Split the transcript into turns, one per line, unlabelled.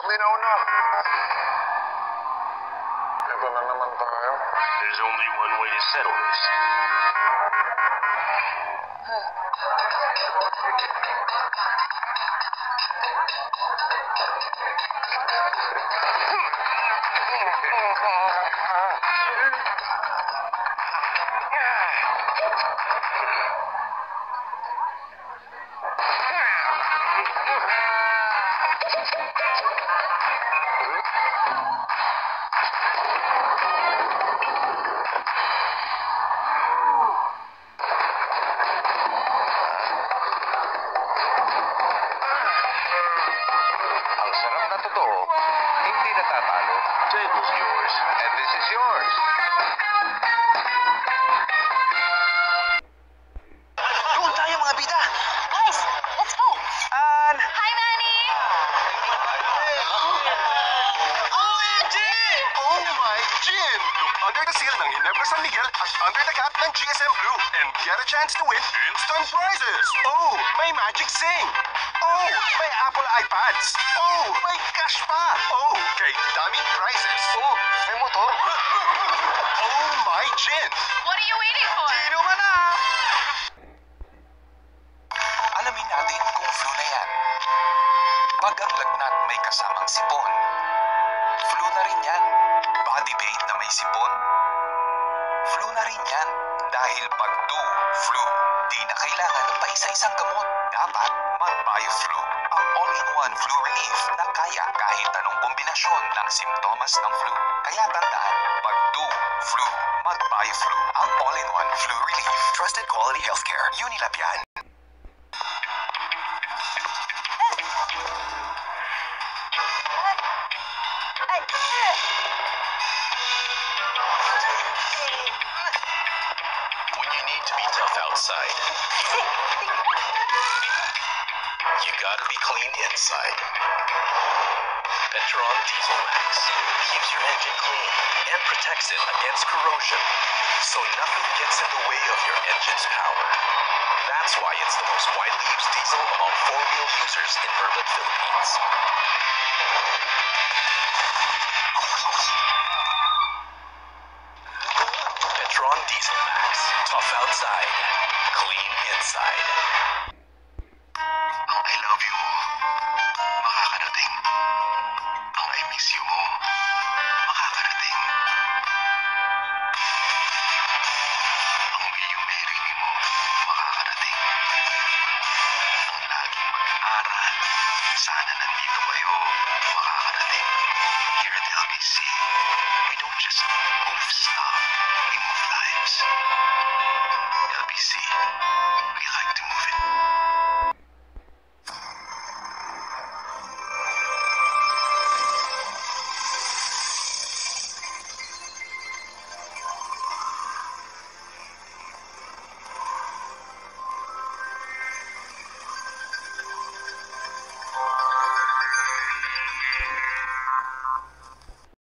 Linaw na. Ito na naman tayo.
There's only one way to settle this.
Ang sarap na totoo, hindi natatalo.
Table's yours.
And this is yours.
Doon tayo mga bida!
Guys, let's go!
An!
Hi, Manny!
OMG! Oh my Jin! Look under the seal ng Ginebra San Miguel at under the cap ng GSM Blue and get a chance to win instant prizes! Oh, may Magic Sing! Oh, may Apple iPads! Oh, may cash pa! Oh, kay daming prizes! Oh, may motor! Oh my Jin!
What are you waiting for?
Sino ka na?
Alamin natin kung flu na yan. Pag ang lagnat may kasamang sipon, flu na rin yan. Body pain na may sipon, flu na rin yan. Dahil pag flu, di na kailangan pa isa-isang gamot. Dapat mag-BioFlu, ang all-in-one flu relief na kaya kahit anong kombinasyon ng simptomas ng flu. Kaya tandaan, pag flu, mag-BioFlu, ang all-in-one flu relief. Trusted quality healthcare. Unilab yan.
When you need to be tough outside, you gotta be clean inside. Petron Diesel Max keeps your engine clean and protects it against corrosion, so nothing gets in the way of your engine's power. That's why it's the most widely used diesel among four-wheel users in urban Philippines. Petron Diesel Max. Tough outside, clean inside.